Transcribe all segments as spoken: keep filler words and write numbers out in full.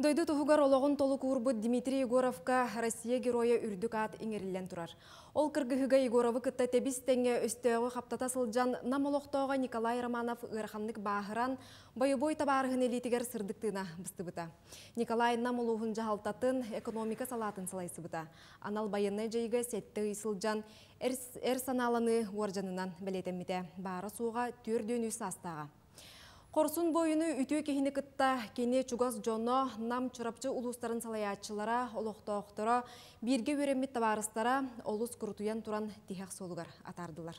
Дойду туһугар ологон толу куурбут Дмитрий Егоровка Россия героя үрдүк ат иңерилен турар. Ол кыргыһыга Егоровы кытта тебис теңге өстөөгө каптата сылжан намолоктоого Николай Романов ыраханнык баахыран бойобой табаарыгын элитигер сырдыктыына быстыбыта. Николай намолуухун жахалтатын экономика салатын салайсыбыта. Анал байынны жайга сетте сылжан эр саналаны уоржанынан белетеммите. Баары сууга түрдөнүү састага. Корсун бойыны үтүү кехини кытта кене чугас жоно нам чурапчы улустарын салаячылара, олоқтоқтора, бирге өреммит табарыстара олус курутуян туран тихак солугар атардылар.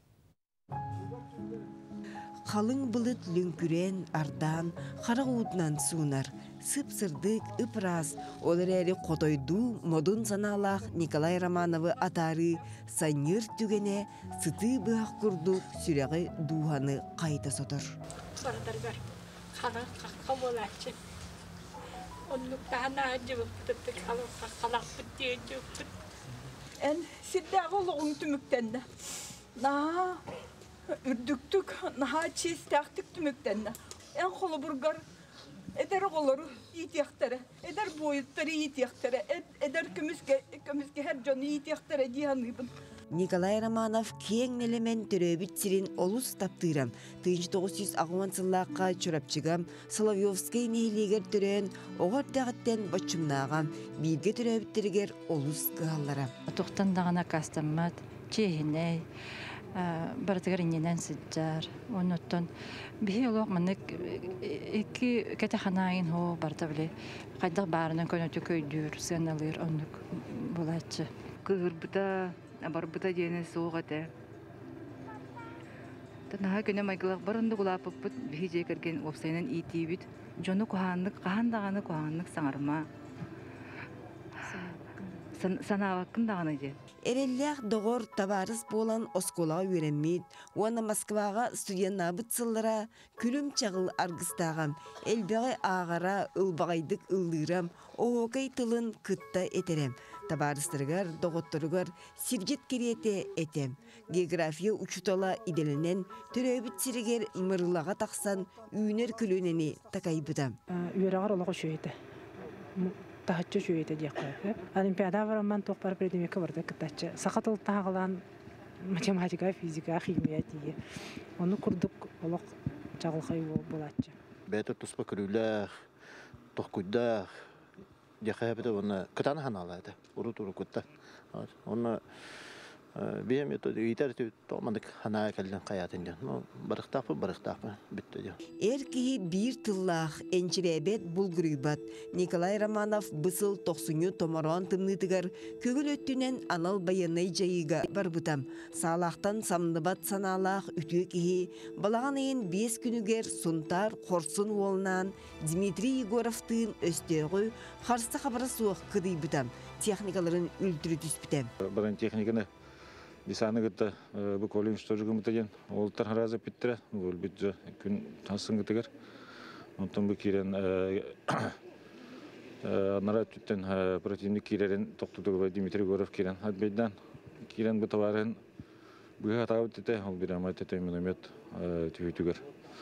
Қалың бұлыт лүңкүрен, ардан, қара уутнан суунар. Сып-сырдык, ыпраз, олар әрі қотойду, модун саналақ Николай Романовы атары саныр түгене, сыты бұғақ күрдік сүрәғі дуғаны қайта сотыр. Сардаргар, қаны қаққа болачы. Онлық тағана жывып тұтты, қалақ бұтте жывып. Ән сирдағы олығын түміктенді. Наға үрдіктік, наға честақтық түміктенді. Ән қолы бұрғар, әдер қолыры етияқтары, әдер бойыттары етияқтары, әдер көмізге әр жоны етияқтары дейаныбын. Николай Романов кең элемент төрөбүт сирин олус таптырам. тысяча тогуз жүз алтымыш сыллаққа чурапчыгам, Соловьевский нехилегер төрөн, оғар тағыттен бачымнағам, бирге төрөбүттергер олус кыаллара. Тоқтан дағана кастаммат, чейхиней, бартыгар иненен сыджар, онуттан бихи олоқ маннык эки кәтәханайын хо бартабли, қайдақ барынан көнөтü көйдүр, сыналыр онук болачы. Кыгырбыта Барбыта дені соғады. Танаға көне майгылақ барынды құлапып бұд бейже кірген опсайынан ити бүд. Жоны құханлық, қағандағаны құханлық саңарыма. Санавақын дағаны де. Эреллях доғыр табарыс болан осколаға өреммейд. Уана Москваға студентна бұтсыллара күлім чағыл аргыстағам. Әлбеғай ағара ылбағайдық ылдырам. Оғай тылын кытта етерем. Табарыстыргар, доғыттыргар сиргет керете етем. География учутала иделінен түрөбіт сиригер мырлаға тақсан үйінер күлінені такайбыдам. Үйерағар олығы шүйеті. Тахатчы шүйеті дейқі. Олимпиада вараман тоқпар предемекі барды кітатчы. Сақатыл тағылан математика, физика, химия тие. Оны күрдік олық жағылқай болатчы. Бәті тұспа күрілер, тоқкүйдер, Дяхабита вона катана ханалада, урутуру кутта. Онна бем ето итәртү томандык хана калдан каятындан. Ну барыктапы барыктапы битте. Эрки бир тыллах энчиребет булгурыбат. Николай Романов бысыл токсуну томорон тымнытыгар көгүл өттүнен анал баянай жайыга барбытам. Салахтан самныбат саналах үтү кихи балаган эйин бес күнүгер сунтар корсун уолнан Дмитрий Егоровтын өстөгү харсы хабары суак кыдыйбытам. Техникаларын үлтүрү түспүтем. Баран техниканы Десаны гыта бу колин штожугу мутаген олтар хараза питтера ол битже күн тасын гытыгар онтон бу кирен анара түттен противник кирен токтудугу Дмитрий Егоров кирен адбейдан кирен бу товарын бу хатабыт тете ол бирамай тете миномет түйтүгөр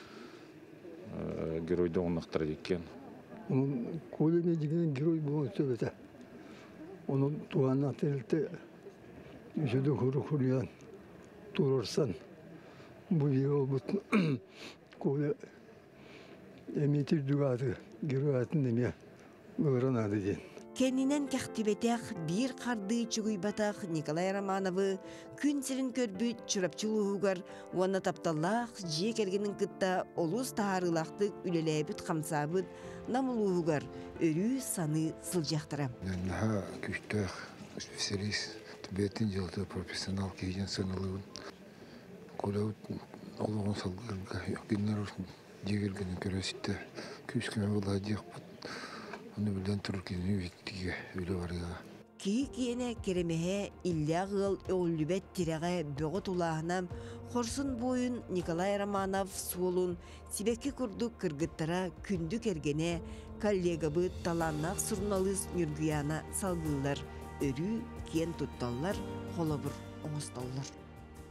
геройдо оннактар диккен колине деген герой болот сөбөтө онун туганна телте Yüzde kuru kuruyan durursan bu yol bu kule emitir dugadı giroatın demeye öğrenadı diye. Kendinen kahtibetek bir kardı çuğuybatak Nikolay Romanov'ı gün sirin körbüt çırapçılığıgar ona taptallah jiye kergenin kıtta oluz taharılaktık ülelebüt kamsabıt namuluğugar örü sanı sılcaktıram. Daha güçtük spesialist Betin yılda profesyonel kiygen sanalığın kolayut olduğun salgırga günler olsun diğerginin köresitte küsküme bulacak onu bilen Türkiye'nin ürettiği öyle var ya. Ki kiyene keremehe illağıl öğlübet tireğe böğüt ulağınam Korsun boyun Nikolay Romanov suolun sibeki kurduk kırgıttara kündük ergene kollegabı talannak surnalız nürgüyana salgılar. Örü kiyen tuttallar, holabur oğustallar.